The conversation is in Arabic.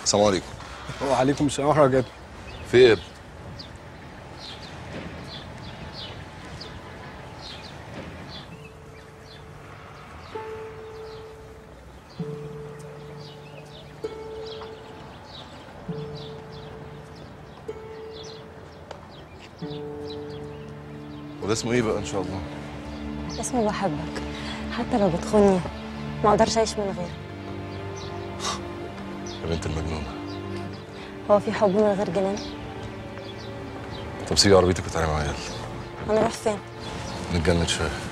السلام عليكم. وعليكم السلام ورحمه الله وبركاته. في ايه يا ابني؟ وده اسمه ايه بقى ان شاء الله؟ اسمه بحبك، حتى لو بتخوني ما اقدرش اعيش من غيرك. يا بنت المجنونه. هو في حب من غير جنان؟ طب سيبي عربيتك وتعالي معايا. هنروح فين؟ نتجنن شويه.